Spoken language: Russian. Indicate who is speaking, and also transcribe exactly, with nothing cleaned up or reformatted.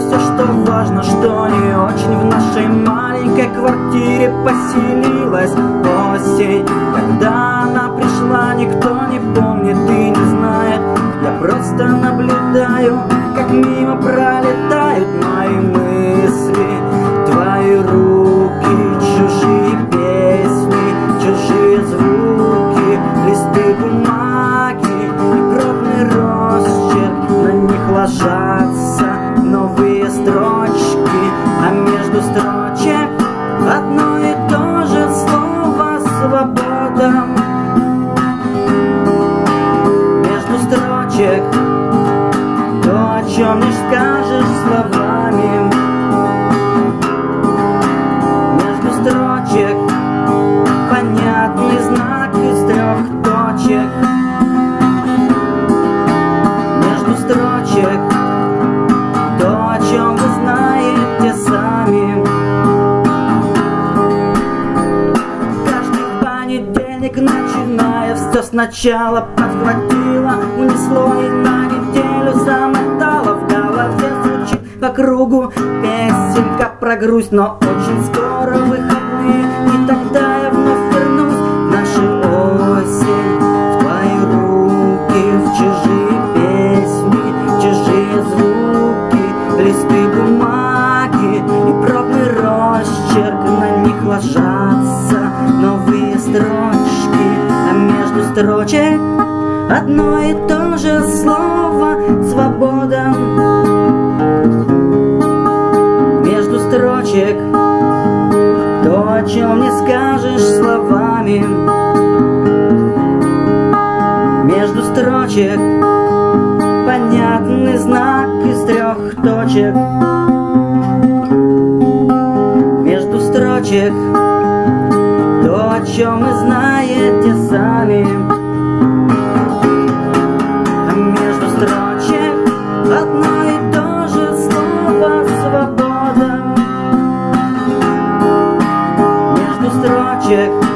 Speaker 1: все, что важно, что не очень. В нашей маленькой квартире поселилась осень. Когда она пришла, никто не помнит и не знает. Я просто наблюдаю, как мимо пролетают мои мысли. Твои руки, чужие песни, чужие звуки, листы бумаги и пробный росчерк. На них ложатся новые строчки, а между строчек одно и то же слово «свобода». Между строчек то, о чем не скажешь словами. Между строчек понятный знак из трех точек. Между строчек то, о чем вы знаете сами. Каждый понедельник, начиная все сначала, подхватила, унесло и на неделю замотала. В голове звучит по кругу песенка про грусть, но очень скоро выходные, и тогда я вновь вернусь в нашу осень, в твои руки, в чужие песни, чужие звуки, листы бумаги и пробный росчерк. На них ложатся новые строчки, а между строчек одно и то же слово «свобода». Между строчек то, о чем не скажешь словами. Между строчек понятный знак из трех точек. Между строчек то, о чем вы знаете сами. А между строчек одно и то же слово «свобода». Между строчек